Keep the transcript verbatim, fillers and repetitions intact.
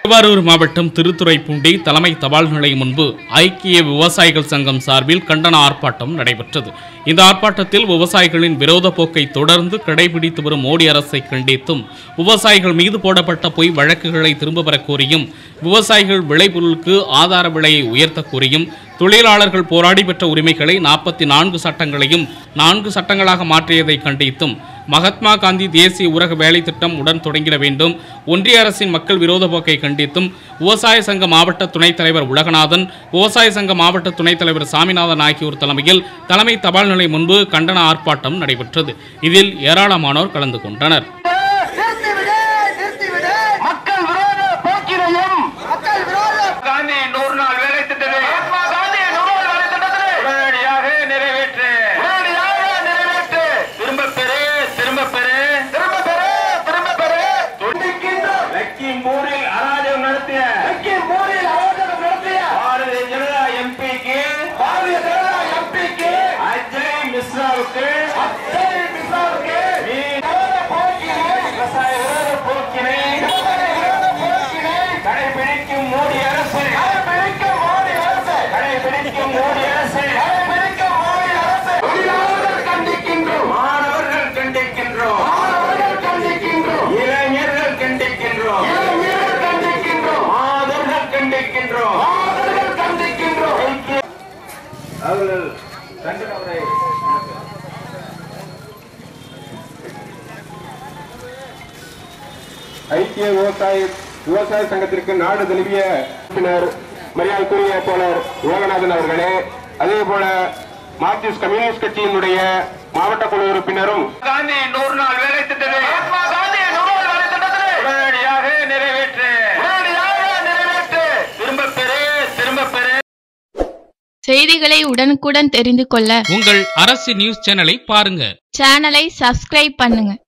திருவாரூர் மாவட்டம் திருத்துறைப்பூண்டி தலைமை தபால் நிலையம் முன்பு ஐக்கிய விவசாயிகள் சங்கம் சார்பில் கண்டன ஆர்ப்பாட்டம் நடைபெற்றது. இந்த ஆர்ப்பாட்டத்தில் விவசாயிகளின் விரோத போக்கை தொடர்ந்து கடைபிடித்து வரும் மோடி அரசை கண்டித்தும், விவசாயிகள் மீது போடப்பட்ட பொய் வழக்குகளை திரும்ப பெறக் கோரியும், விவசாயிகள் விளைபொருளுக்கு ஆதார விலையை உயர்த்த கோரியும், தொழிலாளர்கள் போராடி பெற்ற உரிமைகளை நாற்பத்தி நான்கு சட்டங்களையும் நான்கு சட்டங்களாக மாற்றியதை கண்டித்தும், மகாத்மா காந்தி தேசிய ஊரக வேலை திட்டம் உடன் தொடங்கிட வேண்டும், ஒன்றிய அரசின் மக்கள் விரோத போக்கை கண்டித்தும் விவசாய சங்க மாவட்ட துணைத் தலைவர் உலகநாதன், விவசாய சங்க மாவட்ட துணைத் தலைவர் சாமிநாதன் ஆகியோர் தலைமையில் தலைமை தபால் நிலையம் முன்பு கண்டன ஆர்ப்பாட்டம் நடைபெற்றது. இதில் ஏராளமானோர் கலந்து கொண்டனர். ஐக்கிய விவசாய விவசாய சங்கத்திற்கு நாடு தழுவிய உறுப்பினர் மரியாதைக்குரிய தோழர் உலகநாதன் அவர்களே, அதே போல மார்க்சிஸ்ட் கம்யூனிஸ்ட் கட்சியினுடைய மாவட்ட குழு உறுப்பினரும் காந்தி நூறு நாள் வேலை திட்டத்தை உடனடியாக நிறைவேற்று திரும்ப பெறு திரும்ப பெறு. செய்திகளை உடனுக்குடன் தெரிந்து கொள்ள உங்கள் அரசு நியூஸ் சேனலை பாருங்க. சேனலை சப்ஸ்கிரைப் பண்ணுங்க.